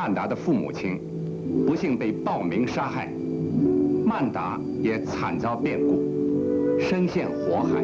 曼达的父母亲不幸被暴民杀害，曼达也惨遭变故，身陷火海。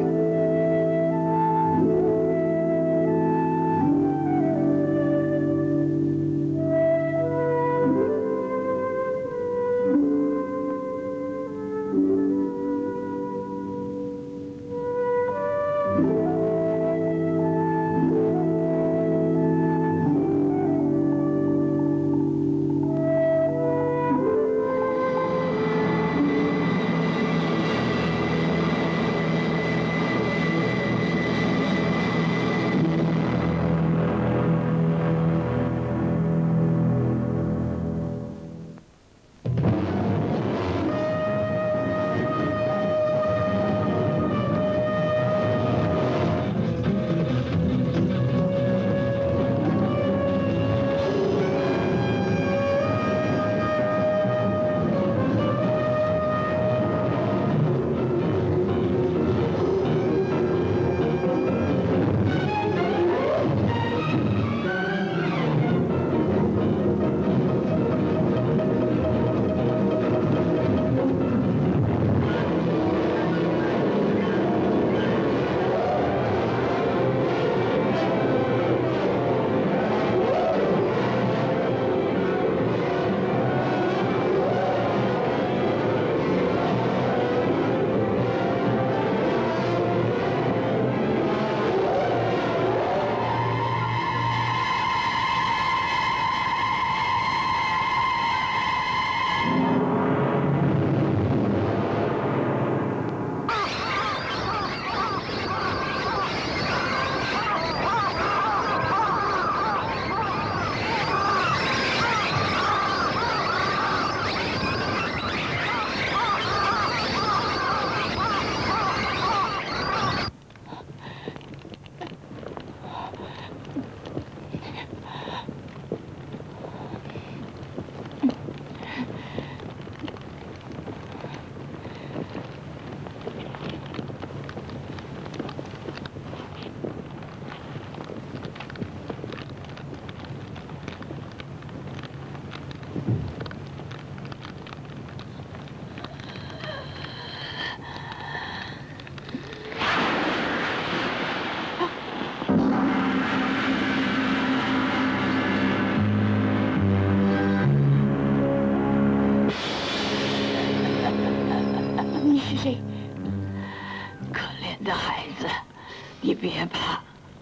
别怕，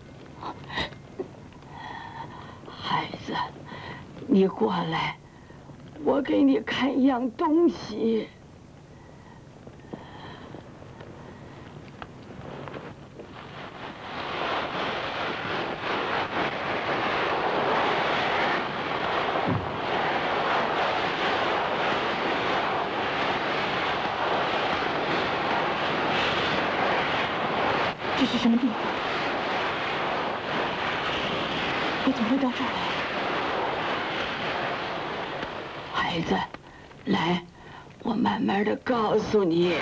孩子，你过来，我给你看一样东西。这是什么地方？我怎么会到这儿来？孩子，来，我慢慢的告诉你。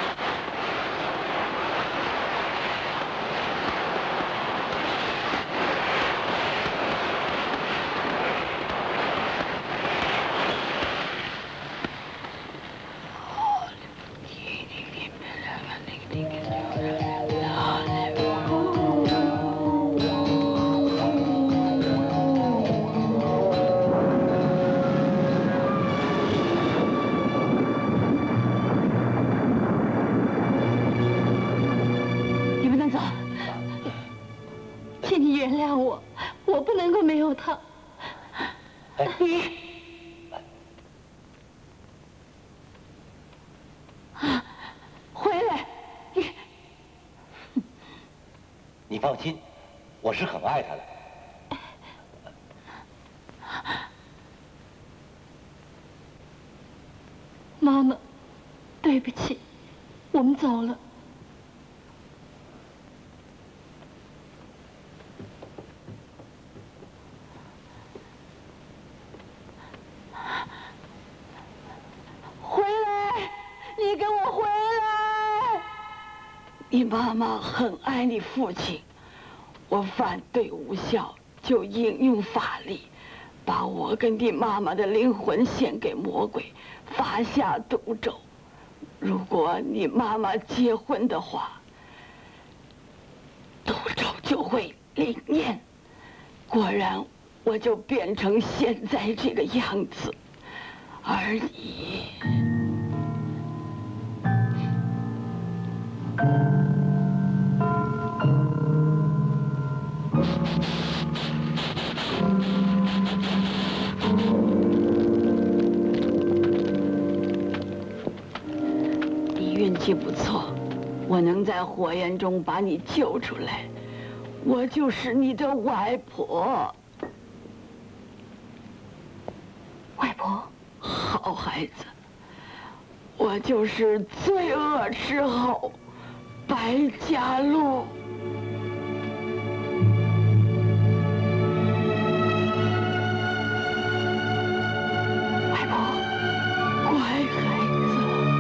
你放心，我是很爱他的。 妈妈，对不起，我们走了。回来，你跟我回来！你妈妈很爱你父亲。我反对无效，就应用法力， 把我跟你妈妈的灵魂献给魔鬼，发下毒咒。如果你妈妈结婚的话，毒咒就会灵验。果然，我就变成现在这个样子。而你，你运气不错，我能在火焰中把你救出来。我就是你的外婆。 外婆。 好孩子，我就是罪恶之后白家路。 外婆， 乖孩子。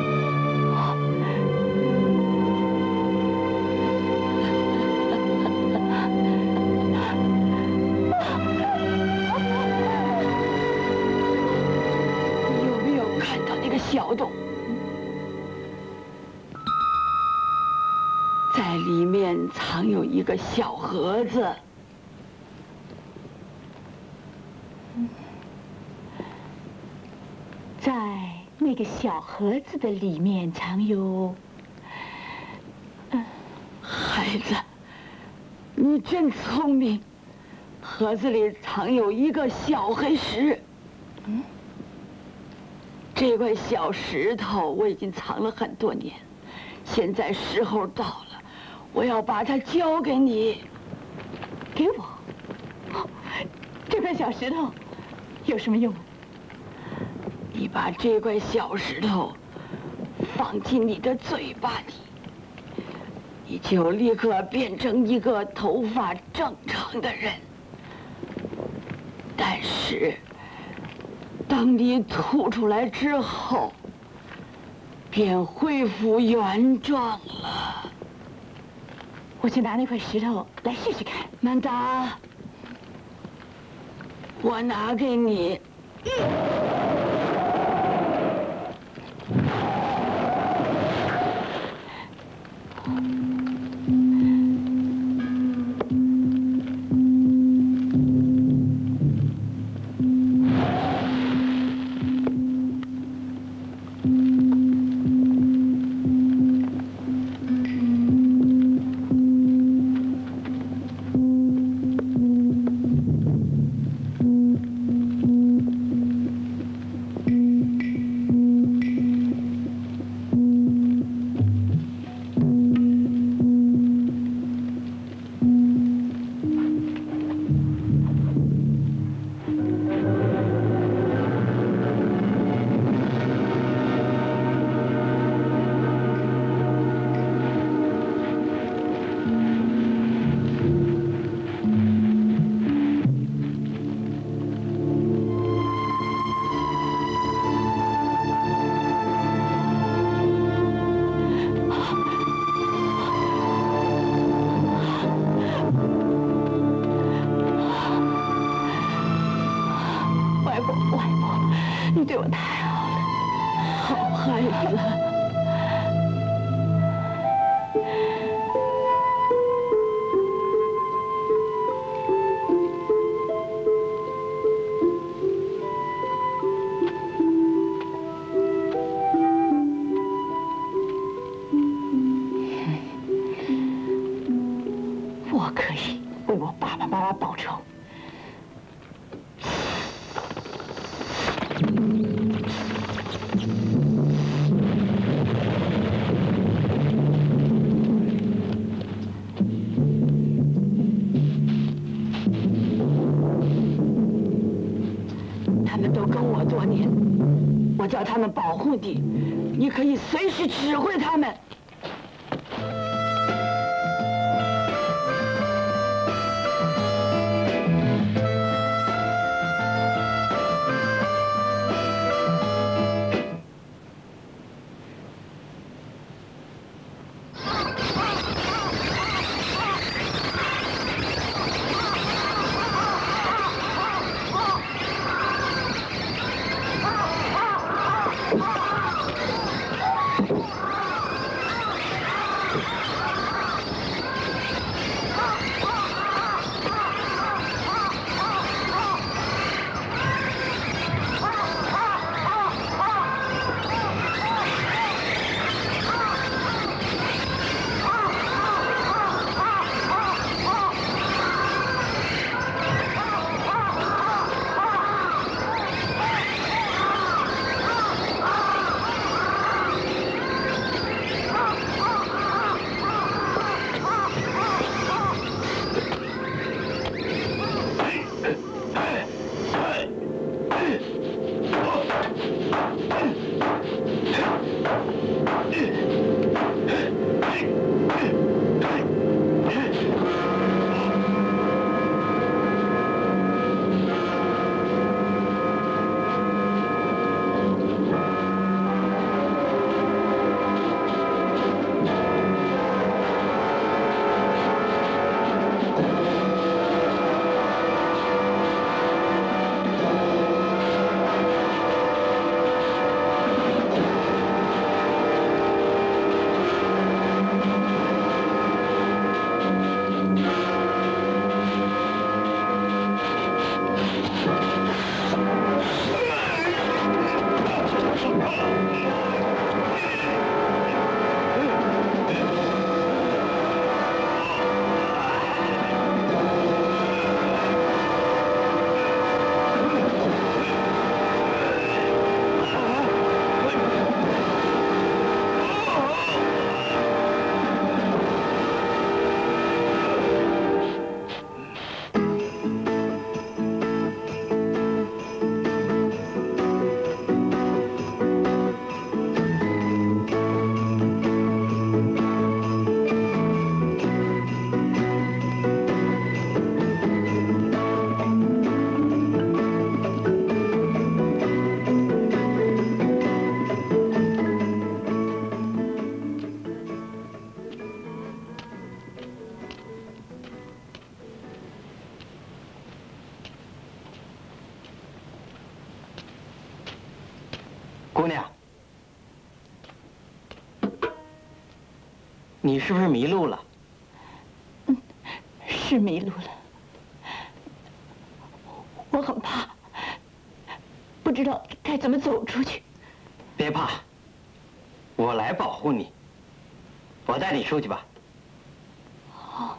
小洞，在里面藏有一个小盒子。 在那个小盒子的里面藏有…… 孩子，你真聪明。盒子里藏有一个小黑石。这块小石头我已经藏了很多年，现在时候到了，我要把它交给你。 给我？这块小石头有什么用啊？ 你把这块小石头放进你的嘴巴里，你就立刻变成一个头发正常的人。但是当你吐出来之后，便恢复原状了。 我去拿那块石头来试试看。 曼达，我拿给你。对我太好了，好孩子。 我可以为我爸爸妈妈报仇。 他们都跟我多年，我叫他们保护你，你可以随时指挥他们。 你是不是迷路了？ 嗯，是迷路了。我很怕，不知道该怎么走出去。 别怕，我来保护你。我带你出去吧。 好。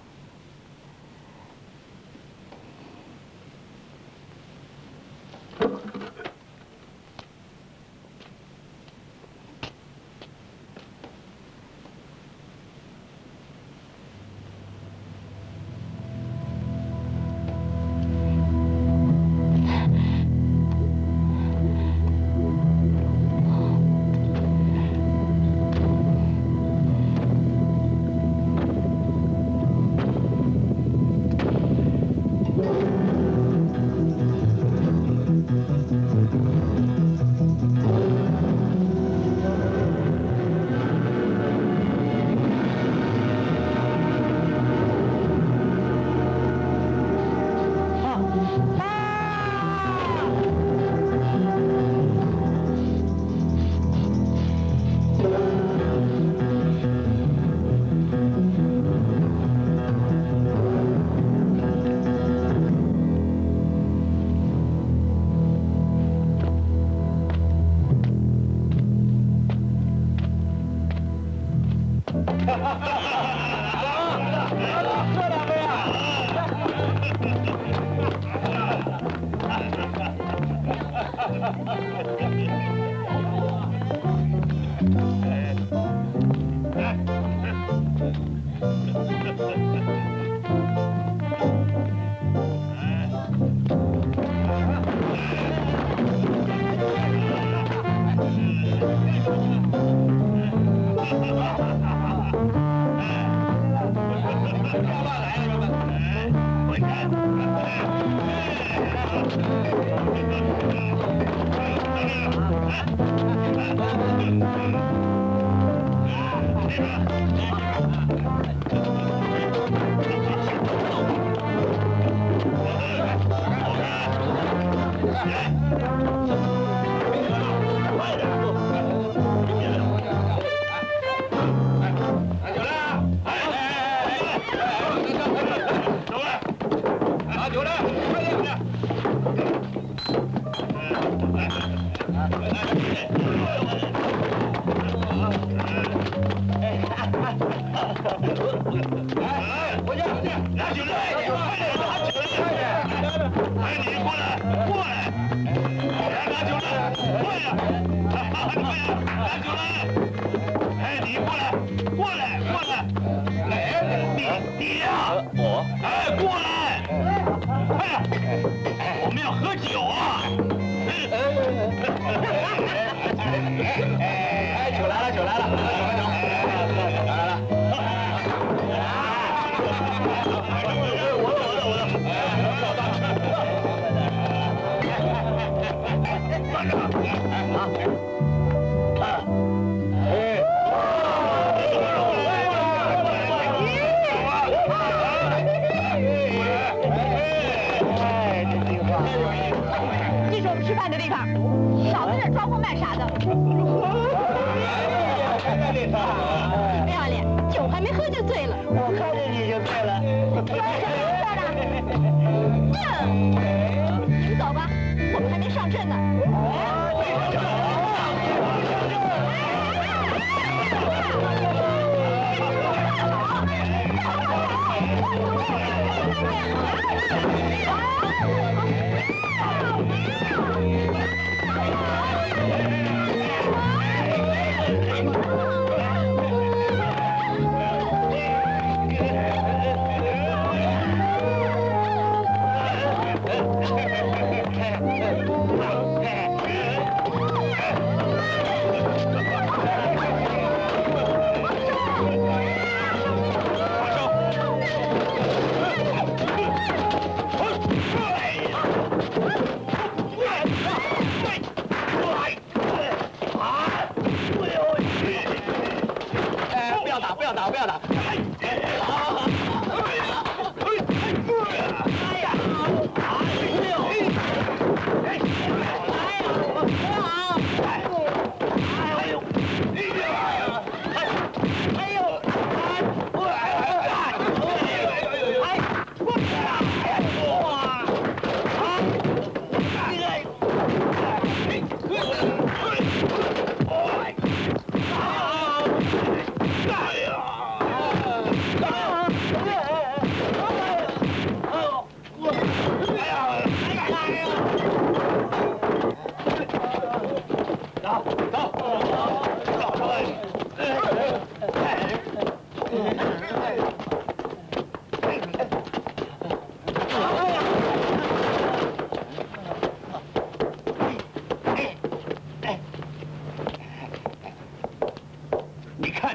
哎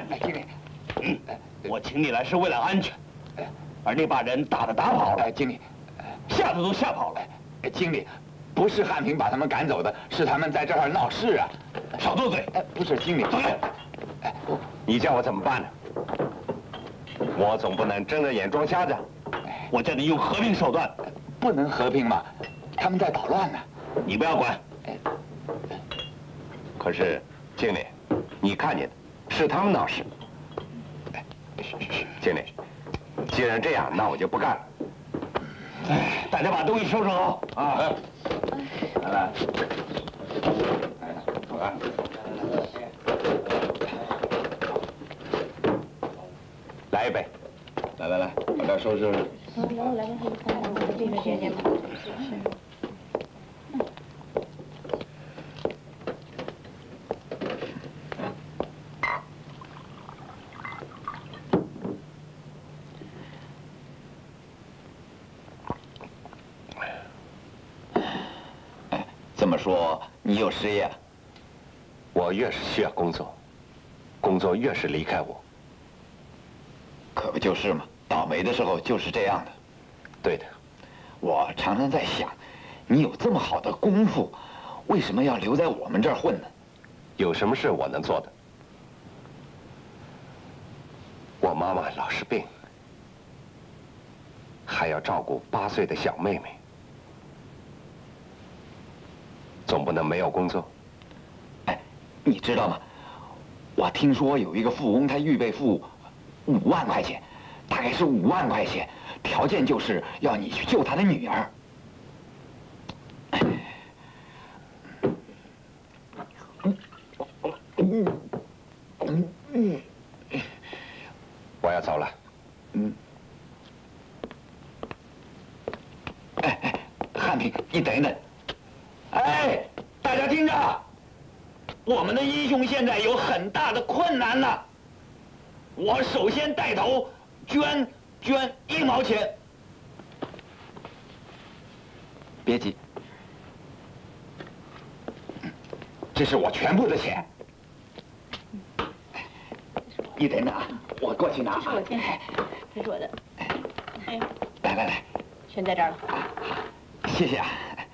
看你。 经理， 我请你来是为了安全，而你把人打跑了。 经理， 吓都吓跑了。 经理，不是汉平把他们赶走的，是他们在这儿闹事啊！ 少斗嘴！ 不是经理， 走开！ 你叫我怎么办呢？我总不能睁着眼装瞎子。 我叫你用和平手段。 不能和平嘛，他们在捣乱呢。 你不要管。 可是，经理，你看见的是他们闹事。经理，既然这样，那我就不干了。 大家把东西收拾好啊！ 来， 来一杯。 来，把这收拾收拾。 来，这个点点吧。 这么说，你又失业了？ 我越是需要工作，工作越是离开我。 可不就是嘛，倒霉的时候就是这样的。 对的。 我常常在想，你有这么好的功夫，为什么要留在我们这儿混呢？ 有什么事我能做的？我妈妈老是病，还要照顾8岁的小妹妹，总不能没有工作。 哎，你知道吗？我听说有一个富翁，他预备付5万块钱，大概是5万块钱，条件就是要你去救他的女儿。 我要走了。 汉平，你等一等。哎，大家听着，我们的英雄现在有很大的困难了。我首先带头捐1毛钱。别急，这是我全部的钱。你等等啊，我过去拿。 这是我先，这是我的。哎， 来， 全在这儿了。 谢谢啊。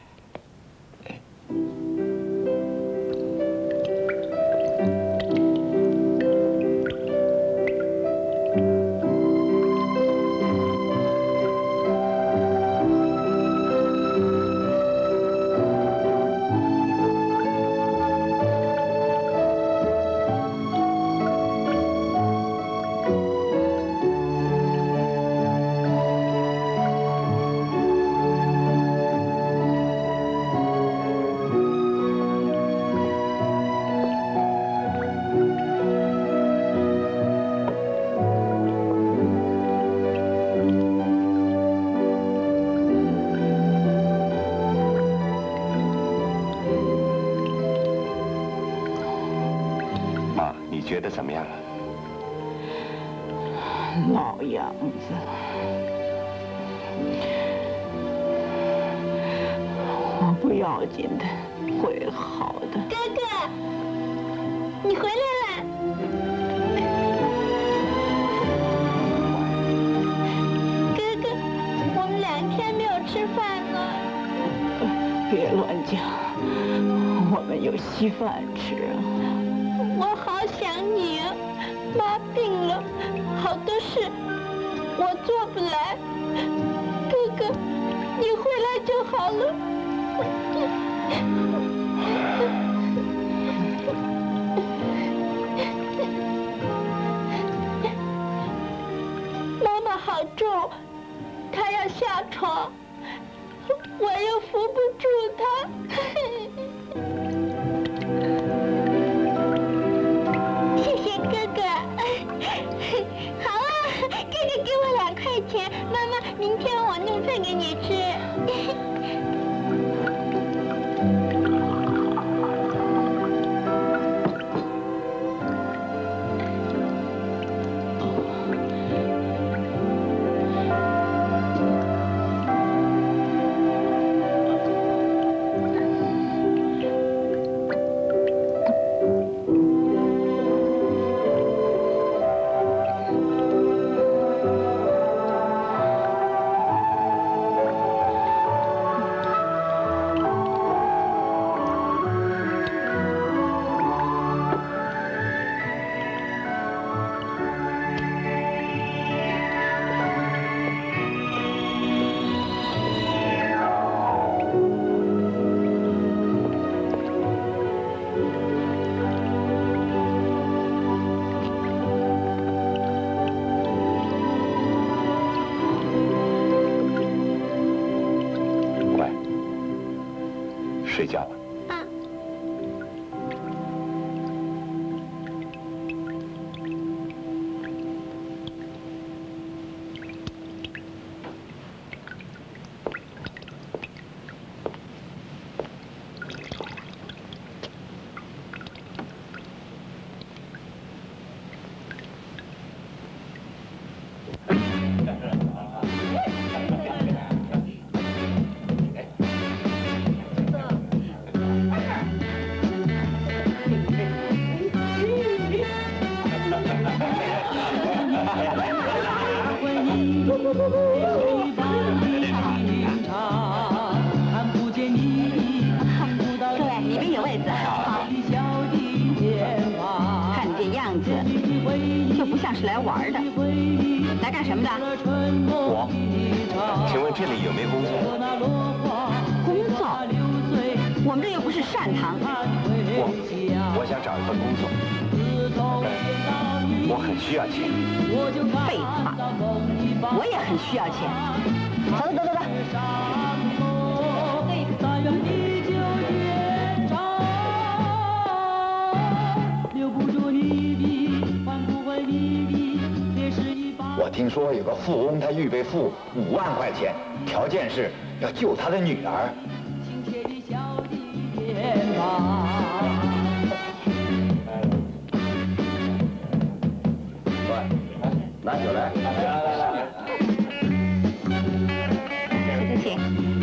觉得怎么样了？ 老样子，我不要紧的，会好的。 哥哥，你回来了。哥哥，我们2天没有吃饭了。 别乱讲，我们有稀饭吃。 我好想你啊！妈病了，好多事我做不来。哥哥，你回来就好了。妈妈好重，她要下床，我又扶不住她。谢谢哥哥。好啊，哥哥给我2块钱，妈妈，明天我弄饭给你吃。 觉了。 听说有个富翁，他预备付5万块钱，条件是要救他的女儿。 喂，拿酒来。 谢谢。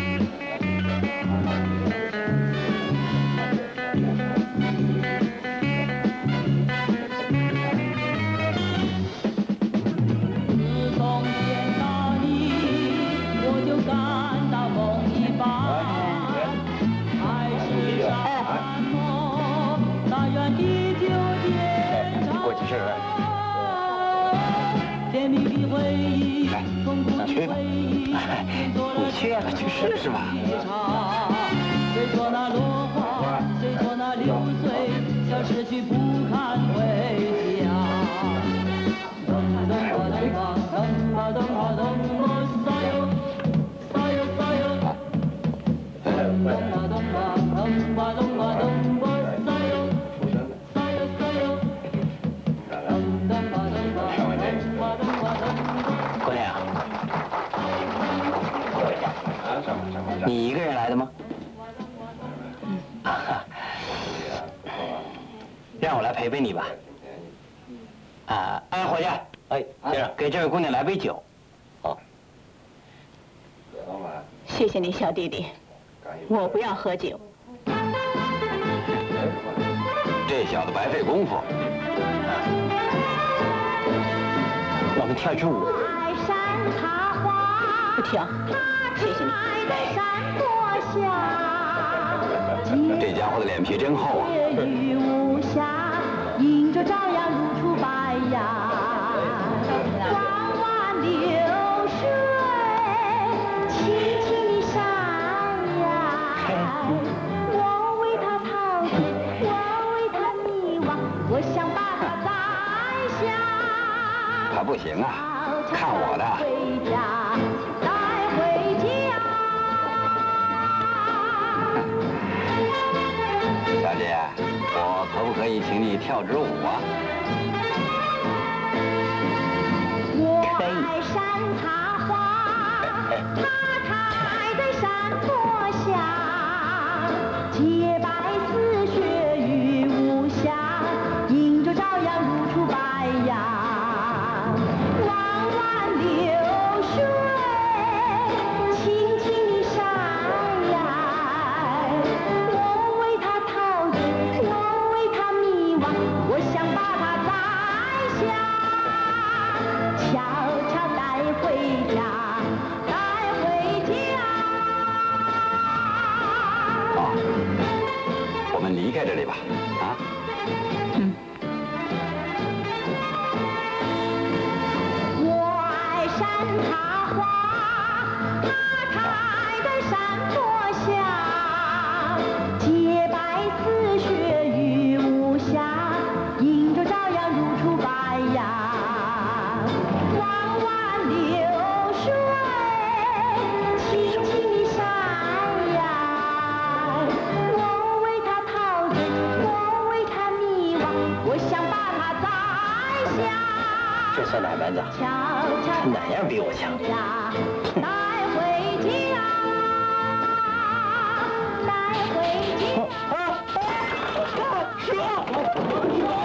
去吧，你去呀，去试试吧。随着那落花，随着那流水，消失去不堪回家。噔噔吧噔吧噔吧噔吧噔吧，撒哟撒哟撒哟。噔吧噔吧噔吧噔吧噔吧，撒哟撒哟撒哟。噔噔吧噔吧噔吧噔吧噔吧。姑娘。你一个人来的吗？让我来陪陪你吧。伙计，哎，先生，给这位姑娘来杯酒。好。 谢谢你，小弟弟，我不要喝酒。 这小子白费功夫。我们跳一支舞。 不跳，谢谢你。 这家伙的脸皮真厚啊！ 迎着朝阳如初白呀，弯弯流水，轻轻地闪呀。我为他陶醉，我为他迷惘，我想把他摘下。 他不行啊，看我的。 回家，带回家。 小姐，我可不可以请你跳支舞啊？ 我爱山茶花，它开在山坡下，洁白似雪与无瑕，迎着朝阳如初白呀。弯弯流水，轻轻地闪呀。我为它陶醉，我为它迷惘，我想把它摘下，悄悄带回小哪门子，他哪样比我强？ 带回家，带回家。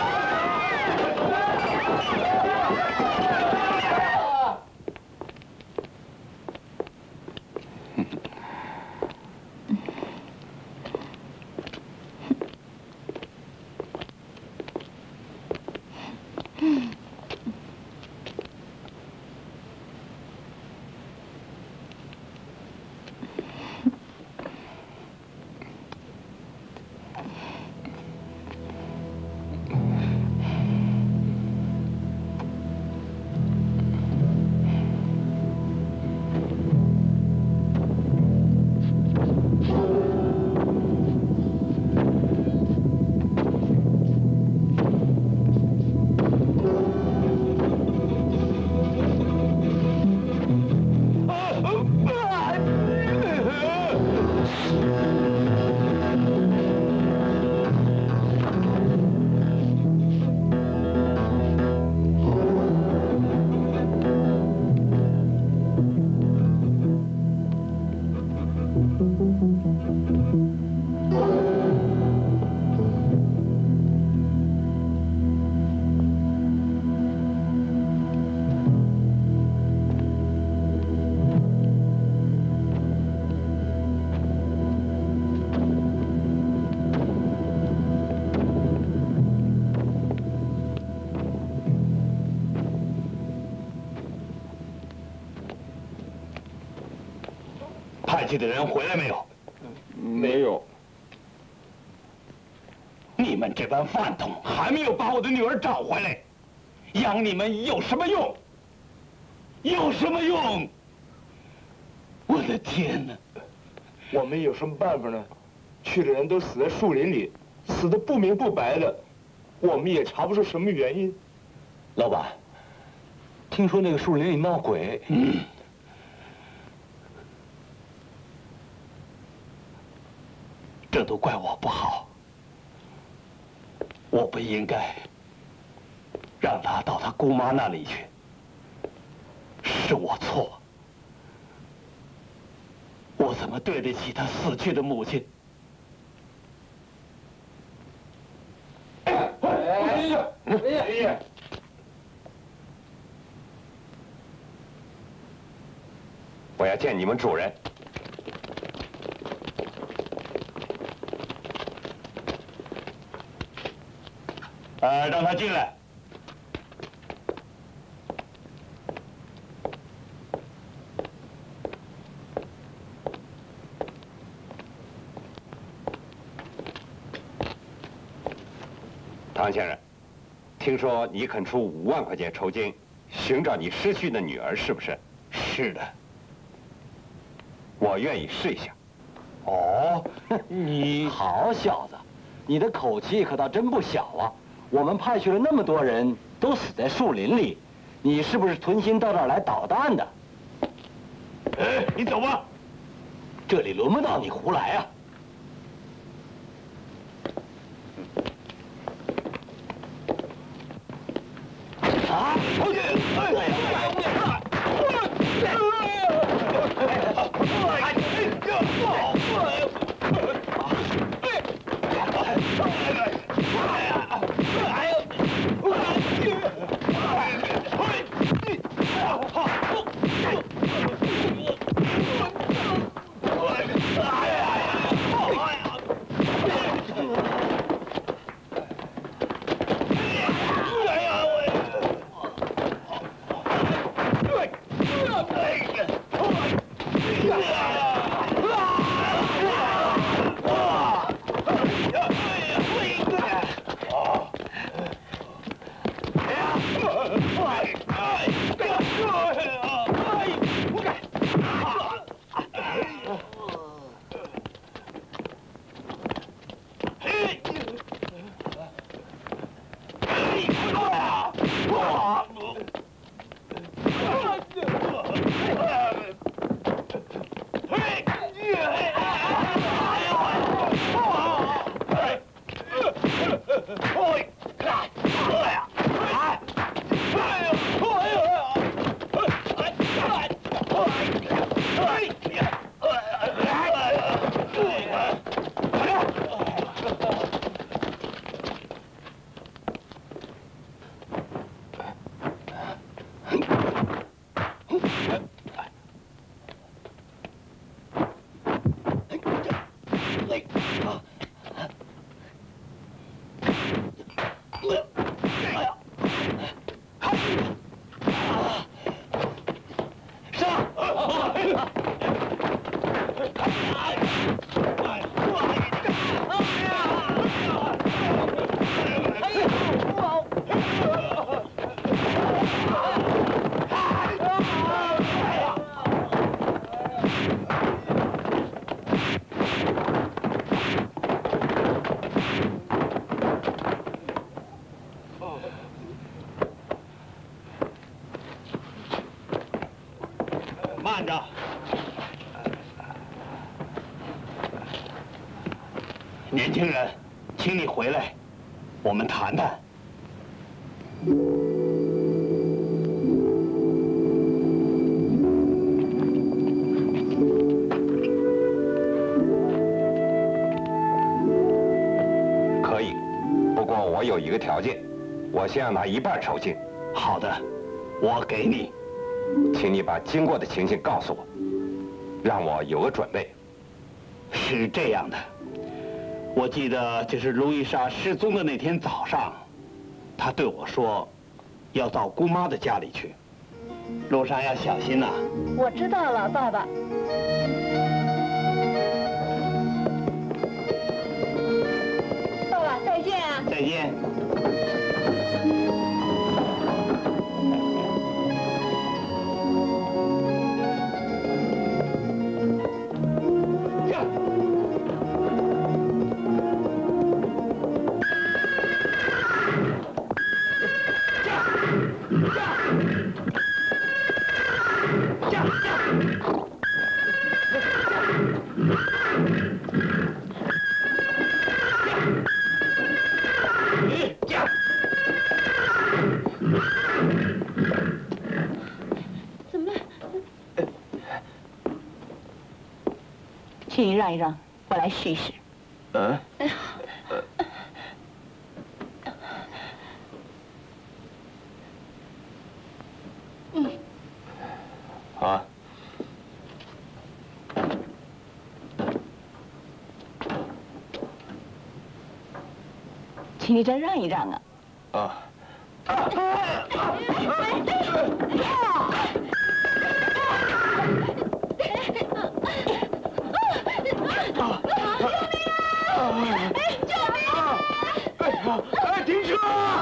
派去的人回来没有？ 没有。 你们这帮饭桶还没有把我的女儿找回来，养你们有什么用？有什么用？我的天哪！ 我们有什么办法呢？去的人都死在树林里，死得不明不白的，我们也查不出什么原因。 老板，听说那个树林里闹鬼。这都怪我不好，我不应该让他到他姑妈那里去，是我错。我怎么对得起他死去的母亲？ 哎呀！哎呀！ 我要见你们主人。 让他进来。 唐先生，听说你肯出5万块钱酬金，寻找你失去的女儿，是不是？ 是的。 我愿意试一下。 哦，你好小子，你的口气可倒真不小啊！我们派去了那么多人，都死在树林里，你是不是存心到这儿来捣蛋的？ 哎，你走吧， 这里轮不到你胡来啊！啊！ 慢着，年轻人，请你回来，我们谈谈。 可以，不过我有一个条件，我先要拿1半酬金。 好的，我给你。 请你把经过的情形告诉我，让我有个准备。 是这样的，我记得就是路易莎失踪的那天早上，她对我说，要到姑妈的家里去，路上要小心呐。 我知道了，爸爸。爸爸，再见啊！ 再见。 请你让一让，我来试一试。 嗯。啊。 请你再让一让啊！ 啊。停车！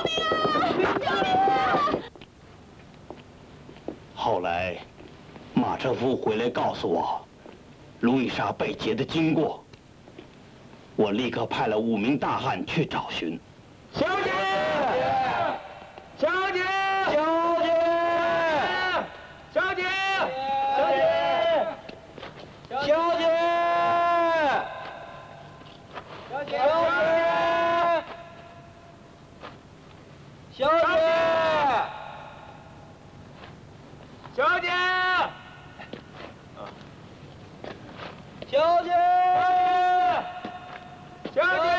后来，马车夫回来告诉我，路易莎被劫的经过。我立刻派了5名大汉去找寻。 小姐，小姐，小姐，小姐，小姐，小姐，小姐，小姐，小姐，小姐，小姐，小姐。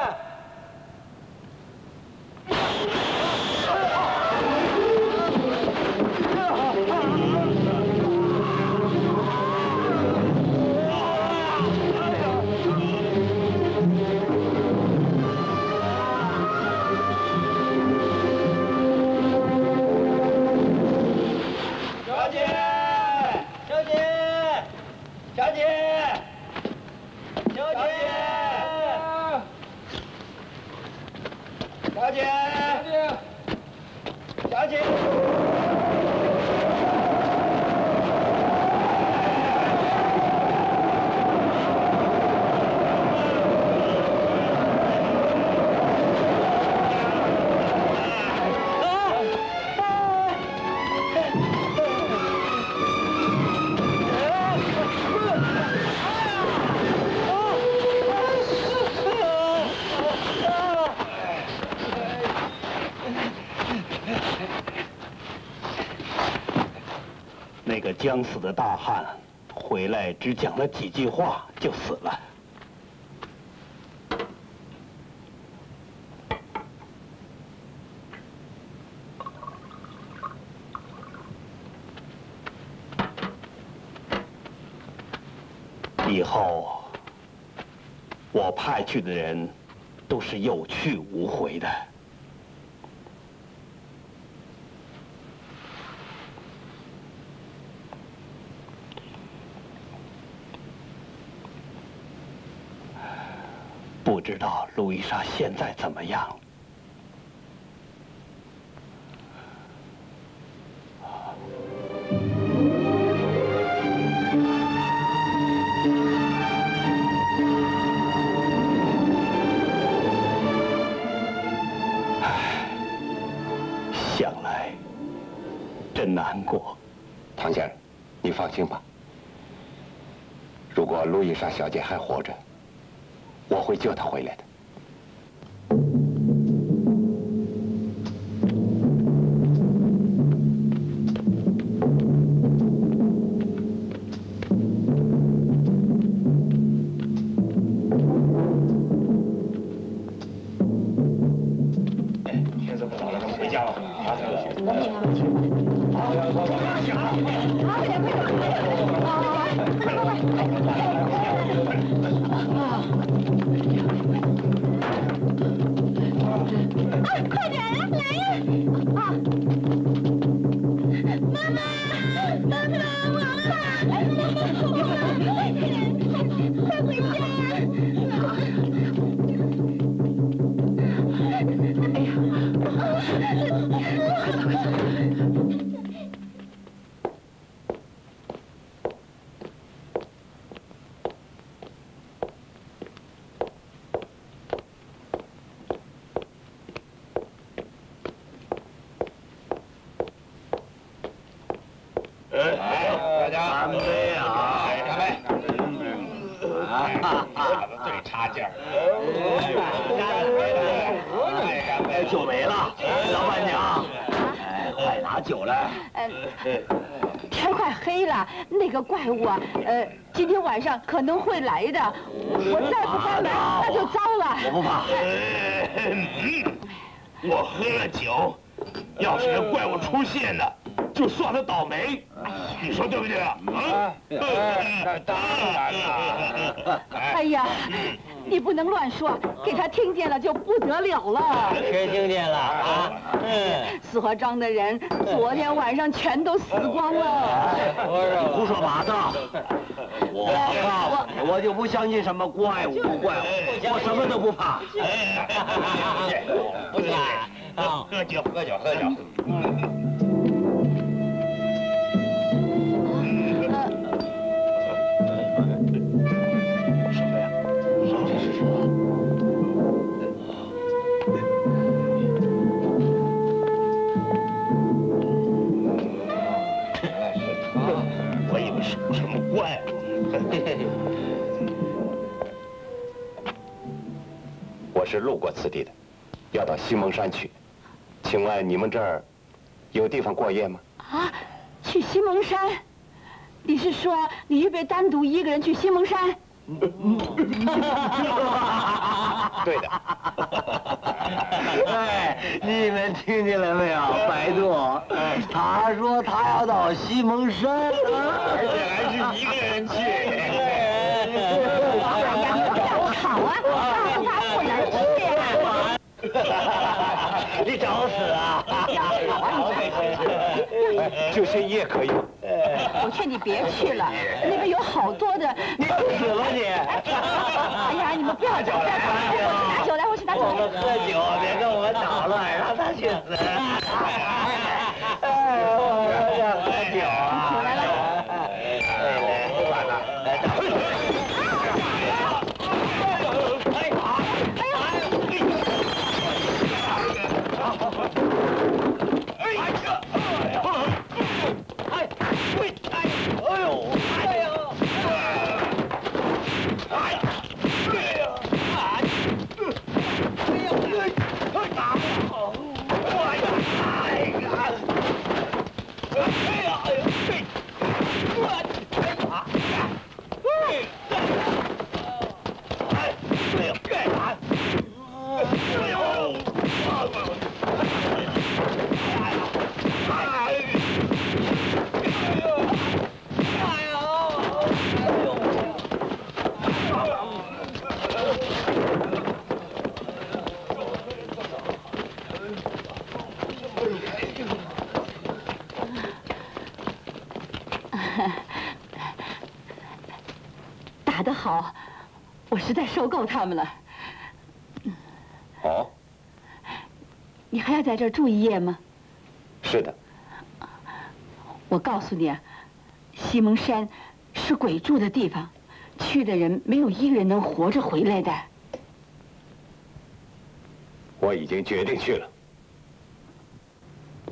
那个将死的大汉回来只讲了几句话就死了。以后我派去的人都是有去无回的。 不知道路易莎现在怎么样？ 想来真难过。 唐先生，你放心吧。如果路易莎小姐还活着，我会救她回来的。 酒没了，老板娘，快拿酒来。 天快黑了，那个怪物啊，今天晚上可能会来的。我再不开门，那就糟了。 我不怕。 我喝了酒，要是那怪物出现了，就算他倒霉。你说对不对啊？ 当然了。 哎呀，你不能乱说，给他听见了就不得了了。 谁听见了啊？ 四合庄的人昨天晚上全都死光了。 胡说八道！我就不相信什么怪物不怪物，我什么都不怕。 不怕，喝酒。我以为是什么怪物。 我是路过此地的，要到西蒙山去。请问你们这儿有地方过夜吗？ 啊，去西蒙山？你是说你预备单独一个人去西蒙山？ 对的。 哎，你们听见了没有？白度，他说他要到西蒙山， 而且还是一个人去。 哎呀，不要吵啊！告诉他不能去啊！ 你找死啊！ 就先夜可以吗？ 我劝你别去了，那边有好多的。 你死了你！ 哎呀，你们不要吵，不要吵！拿酒来，我去拿酒来。 我们喝酒，别跟我们捣乱，让他去死。我想喝酒啊！ 来了。 不管了。 打得好，我实在受够他们了。 哦， 你还要在这儿住一夜吗？ 是的。 我告诉你啊，西蒙山是鬼住的地方，去的人没有一个人能活着回来的。 我已经决定去了。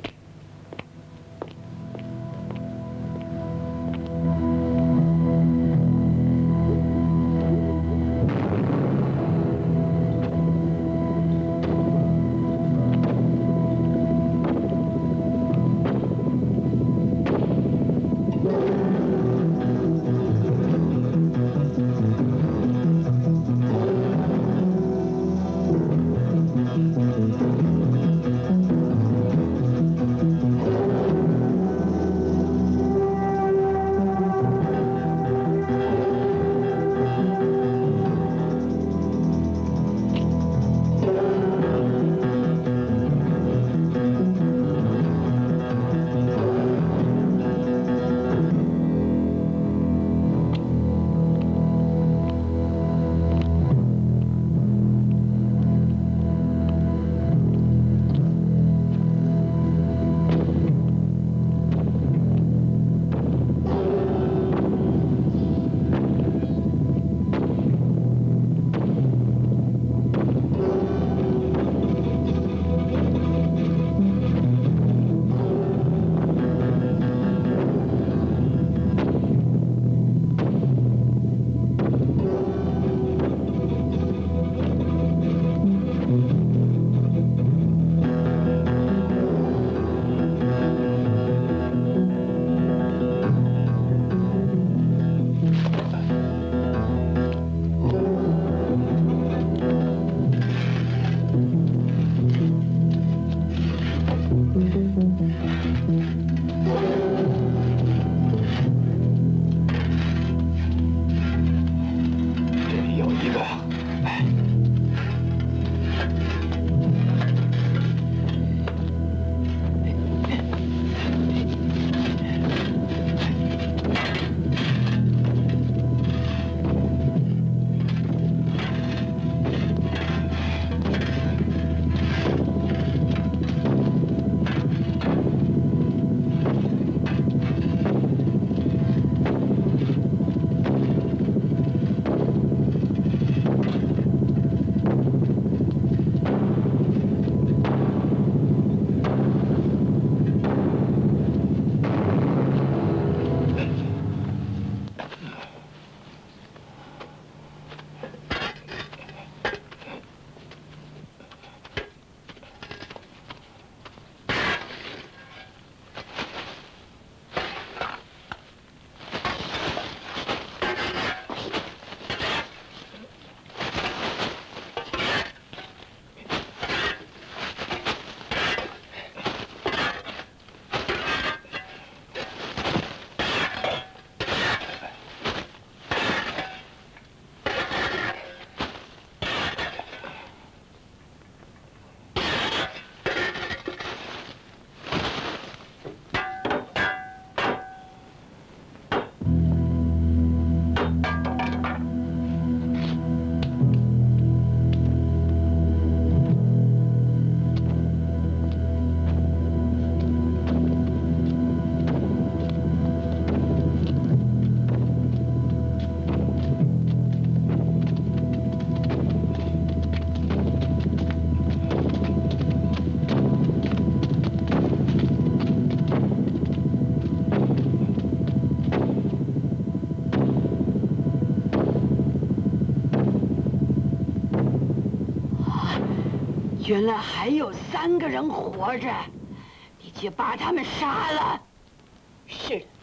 原来还有3个人活着，你去把他们杀了。 是的。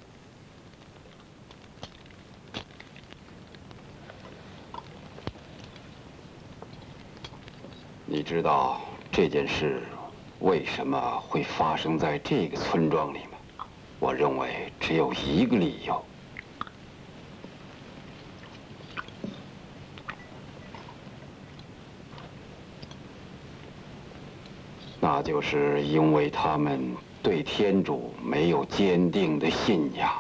你知道这件事为什么会发生在这个村庄里吗？我认为只有一个理由。那就是因为他们对天主没有坚定的信仰。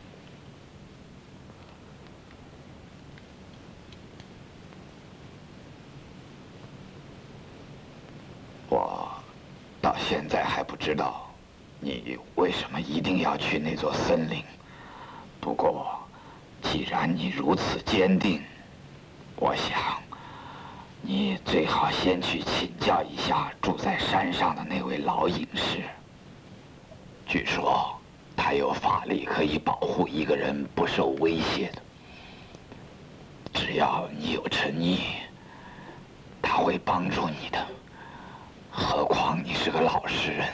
我到现在还不知道你为什么一定要去那座森林。不过，既然你如此坚定，我想你最好先去请教一下住在山上的那位老隐士。据说他有法力可以保护一个人不受威胁的。只要你有诚意，他会帮助你的。何况你是个老实人。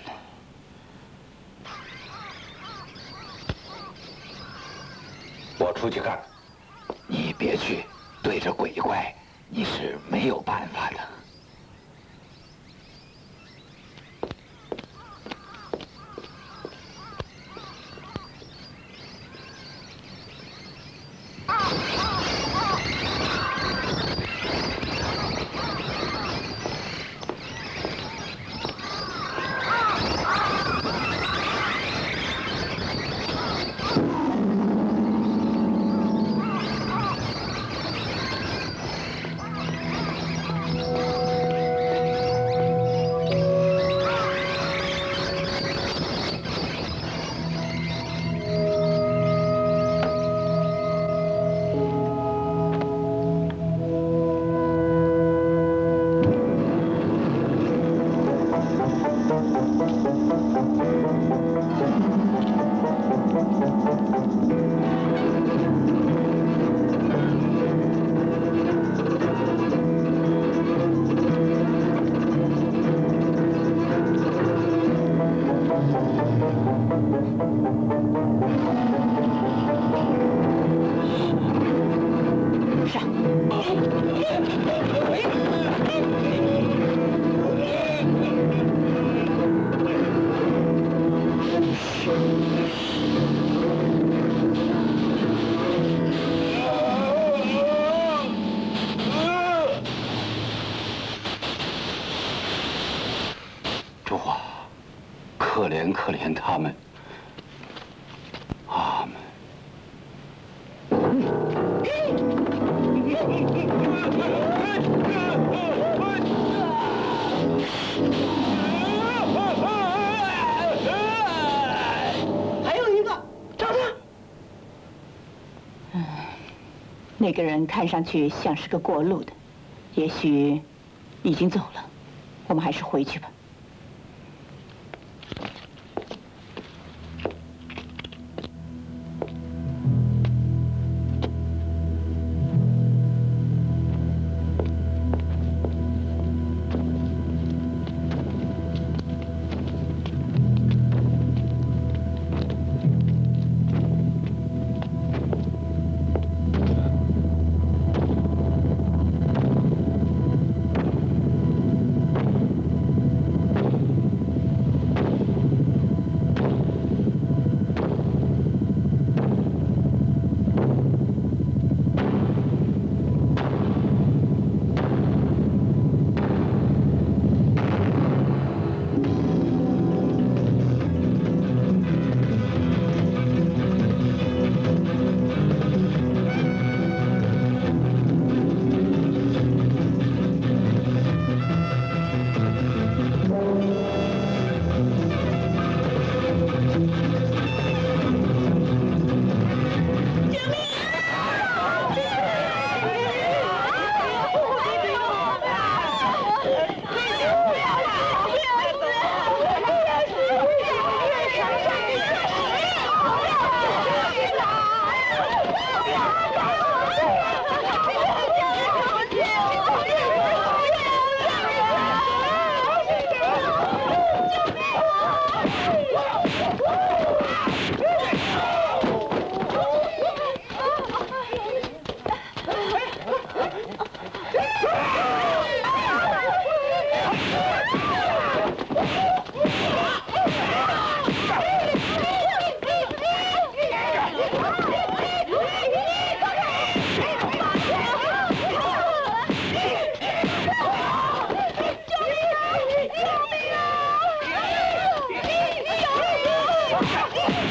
我出去看。 你别去，对着鬼怪你是没有办法的。 主啊，可怜可怜他们。阿门。 还有一个，找他。 那个人看上去像是个过路的，也许已经走了。我们还是回去吧。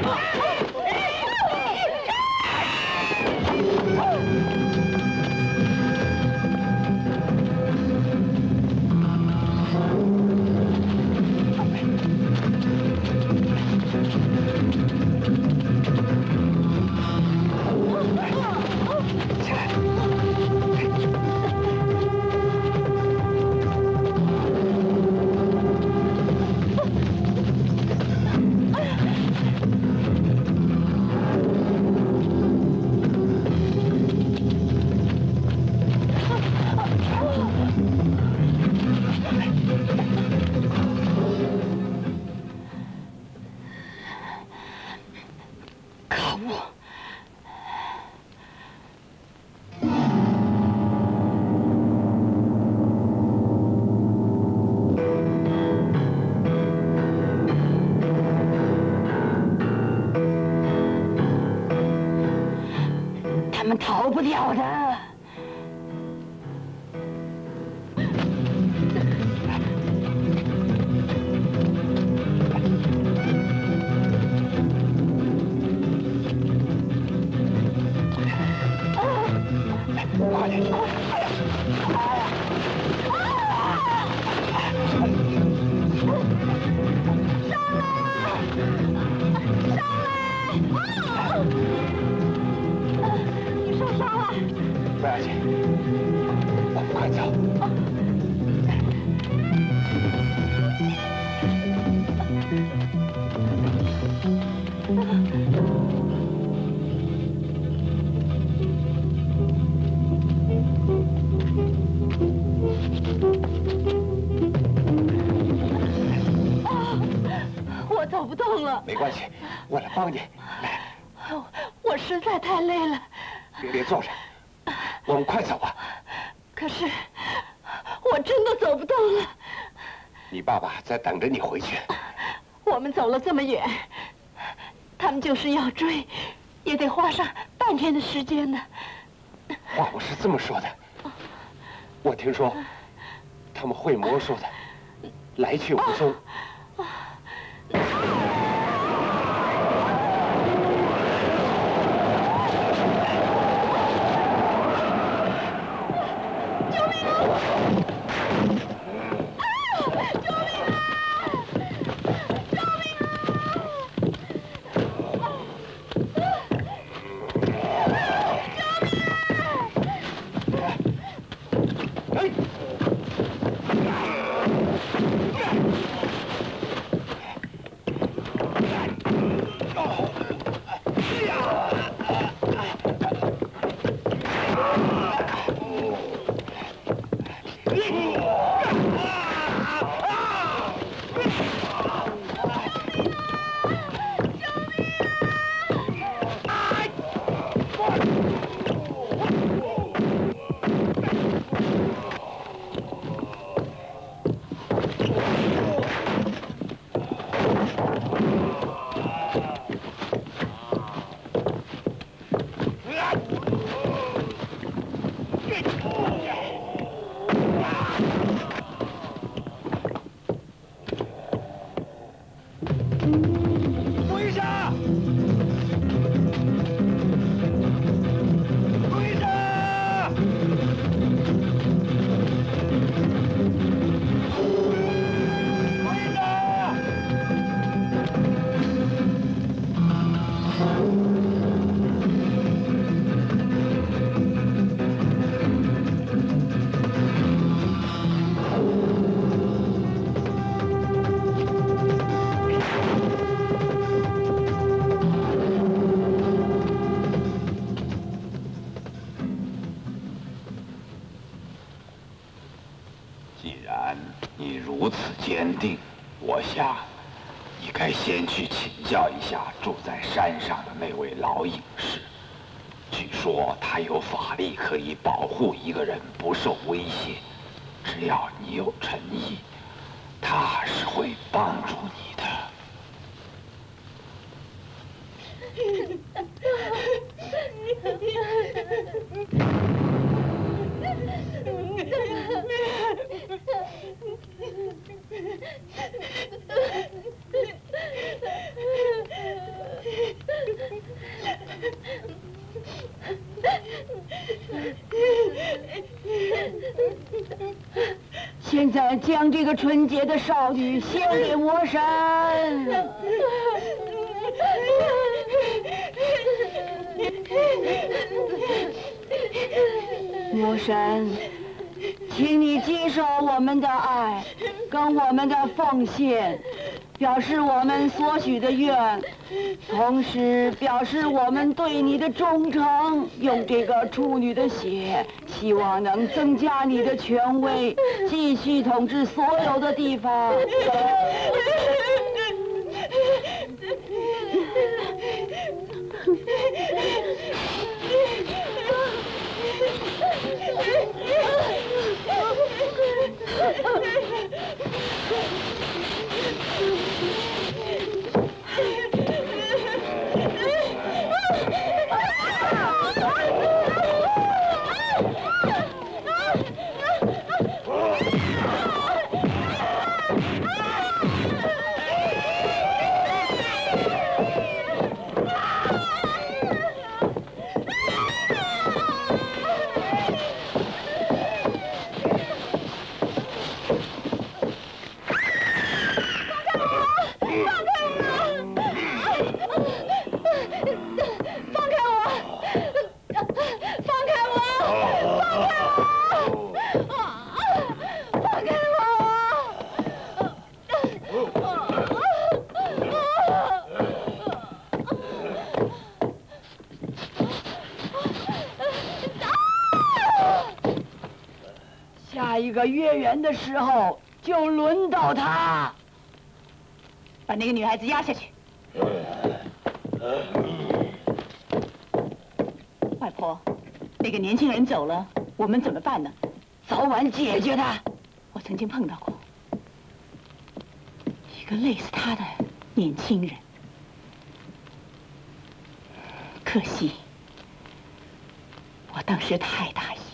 他们逃不掉的。 快点！不要紧，我们快走。 我走不动了。 没关系，我来帮你。来， 我实在太累了。 别坐着，我们快走吧。 可是，我真的走不动了。 你爸爸在等着你回去。 我们走了这么远，他们就是要追，也得花上半天的时间呢。 话不是这么说的，我听说他们会魔术的，来去无踪。 坚定，我想你该先去请教一下住在山上的那位老隐士。据说他有法力可以保护一个人不受威胁，只要你有诚意，他是会帮助你的。 再将这个纯洁的少女献给魔神。魔神，请你接受我们的爱，跟我们的奉献，表示我们所许的愿，同时表示我们对你的忠诚。用这个处女的血，希望能增加你的权威，继续统治所有的地方。一个月圆的时候，就轮到他。 把那个女孩子压下去。外婆，那个年轻人走了，我们怎么办呢？ 早晚解决他。 我曾经碰到过一个累死他的年轻人，可惜我当时太大意。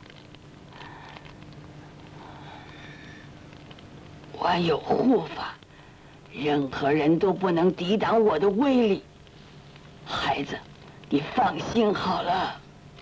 我有护法，任何人都不能抵挡我的威力。孩子，你放心好了。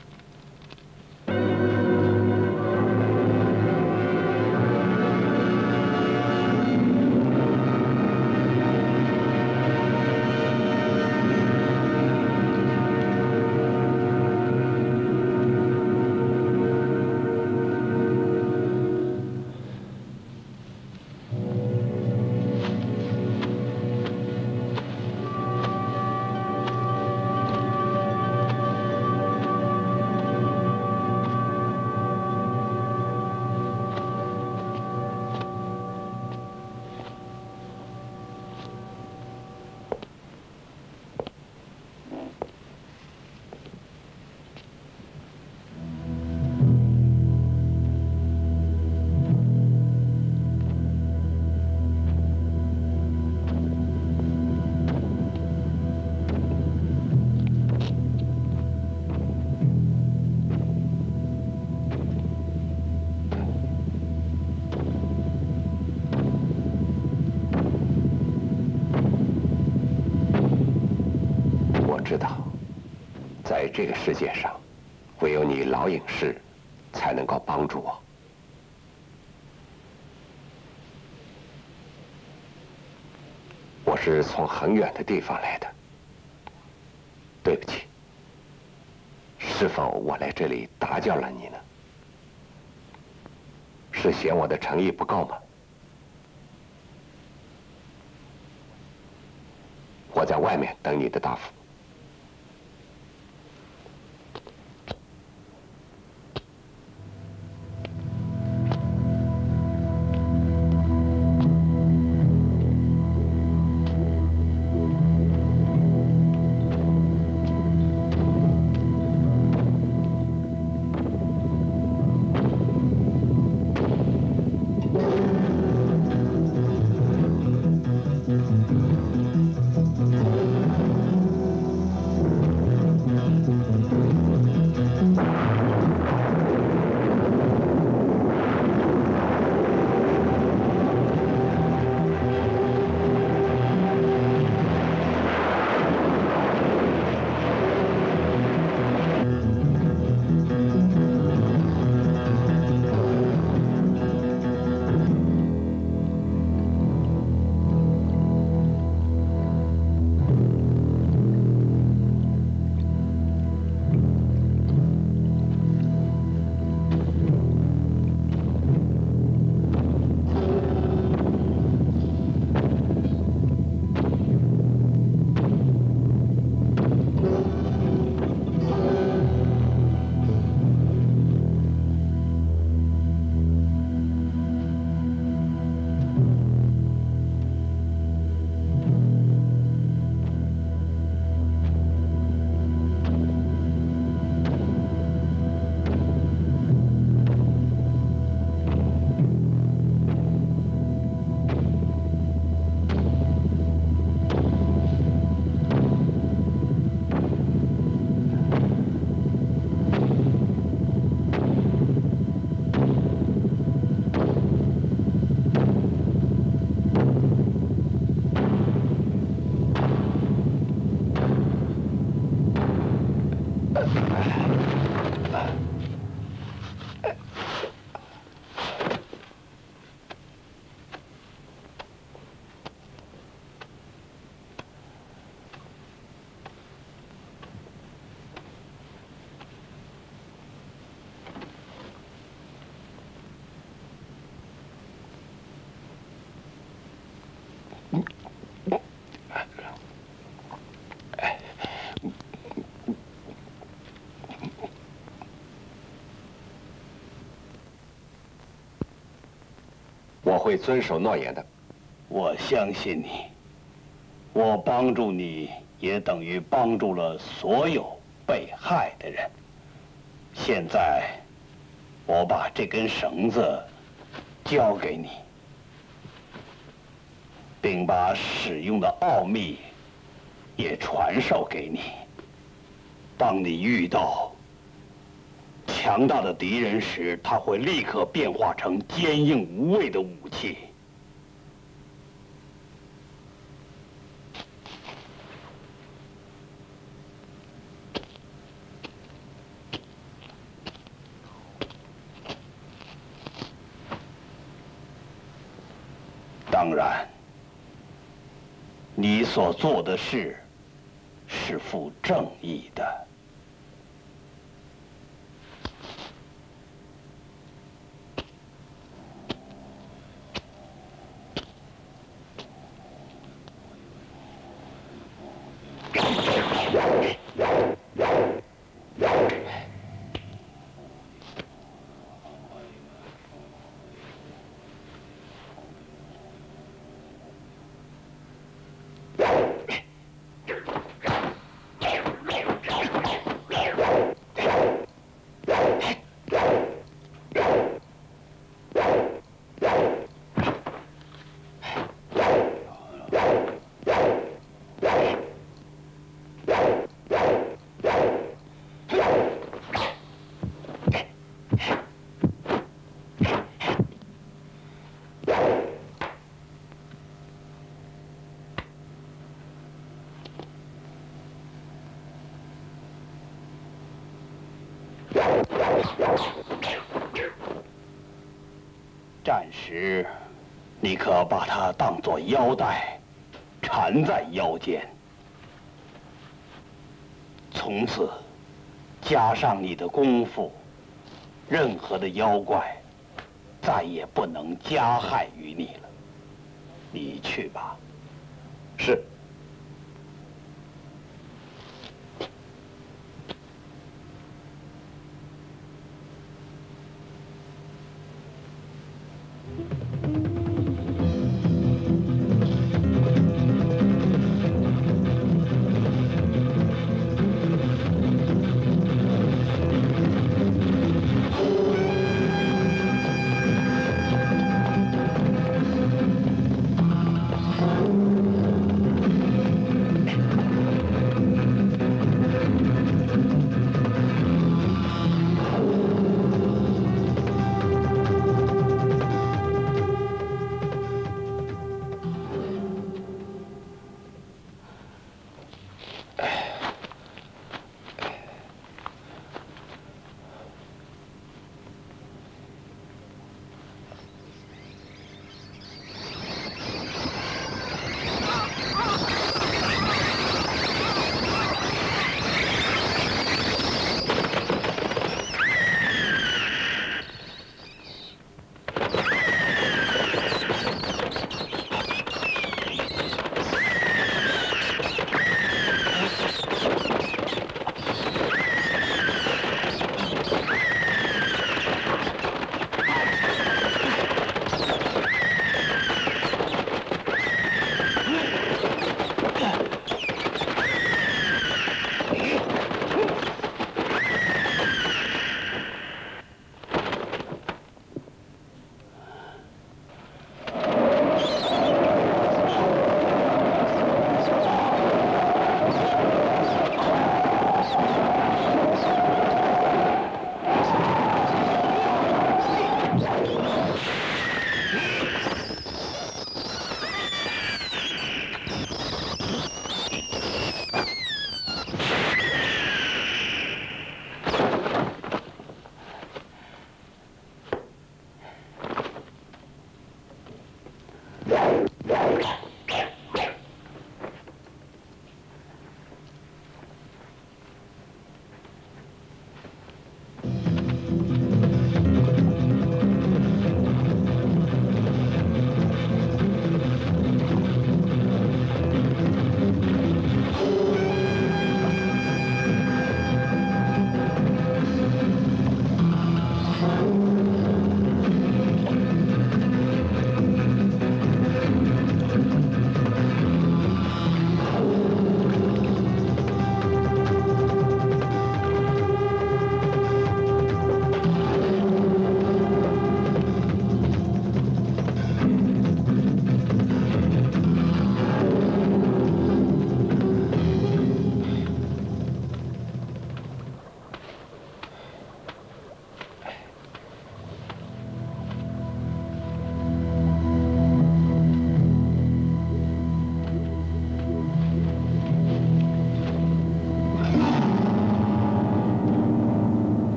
知道，在这个世界上，唯有你老隐士才能够帮助我。我是从很远的地方来的，对不起，是否我来这里打搅了你呢？是嫌我的诚意不够吗？我在外面等你的答复。 我会遵守诺言的。 我相信你。我帮助你，也等于帮助了所有被害的人。现在，我把这根绳子交给你，并把使用的奥秘也传授给你。当你遇到强大的敌人时，它会立刻变化成坚硬无畏的武器。当然，你所做的事是负正义的。暂时，你可把它当作腰带，缠在腰间。从此，加上你的功夫，任何的妖怪再也不能加害于你了。你去吧。 是。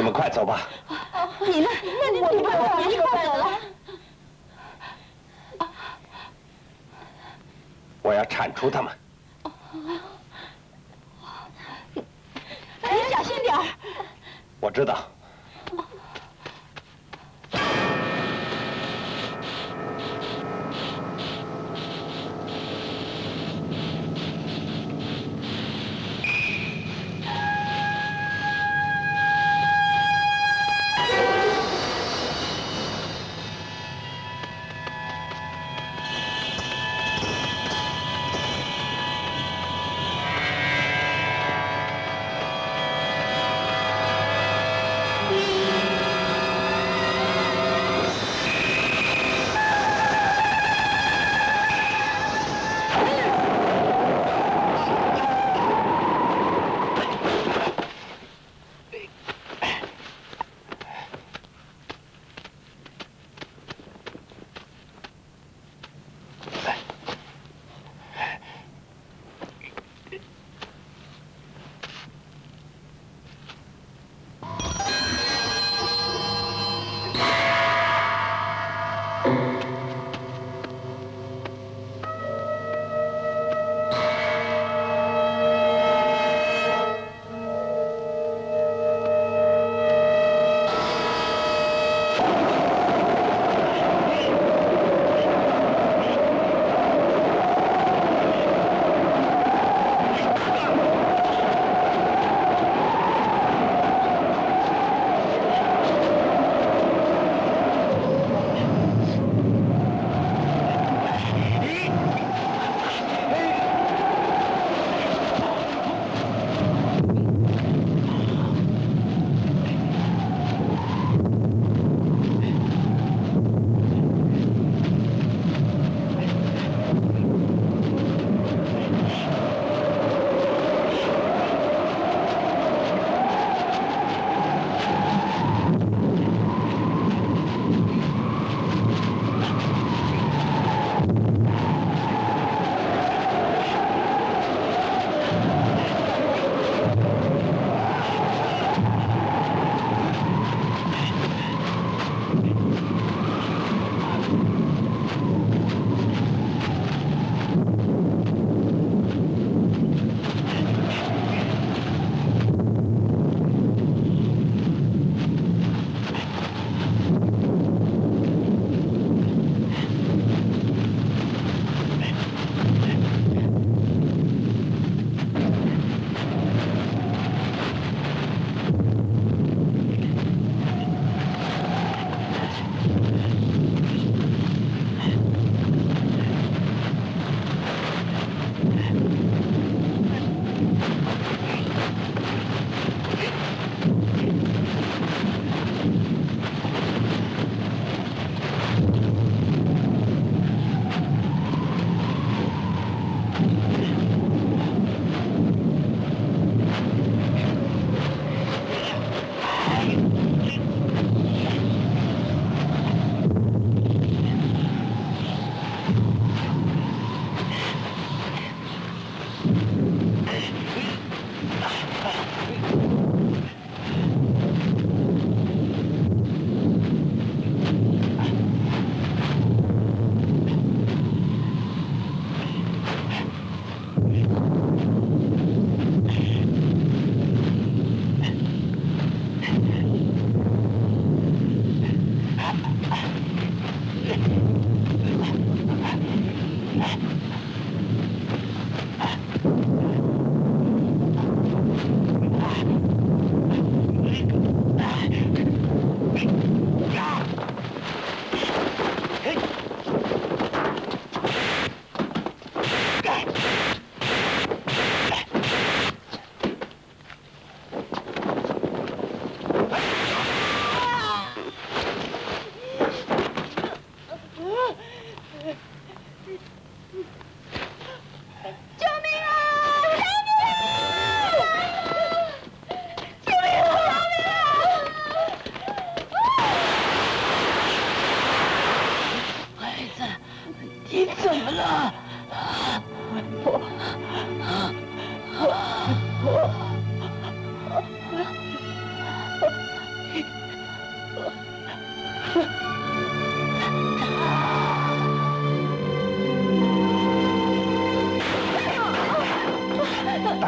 你们快走吧。 你呢？那你不跟我们一块走了？ 我要铲除他们。 你小心点儿。 我知道。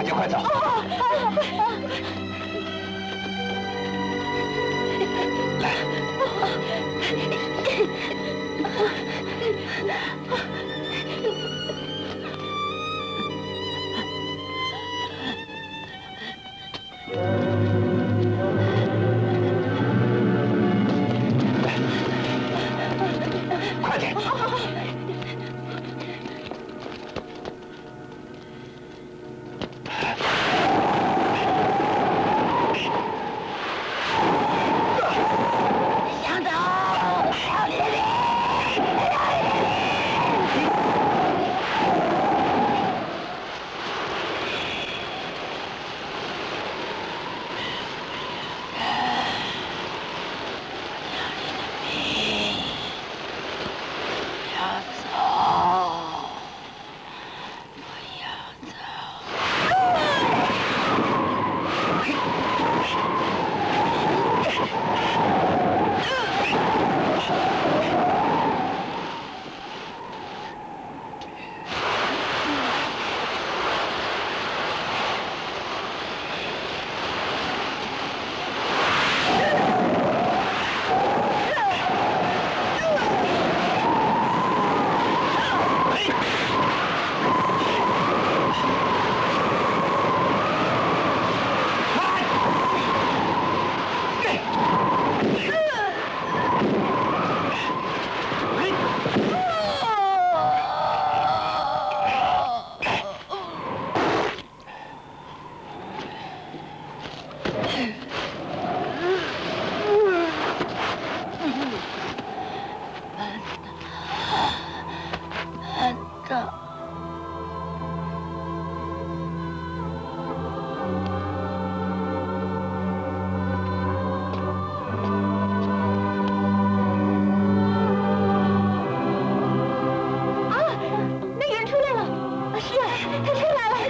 大姐快走！来。快点！ 向导，小丽丽。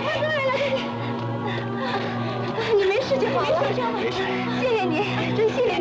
谢谢你，真谢谢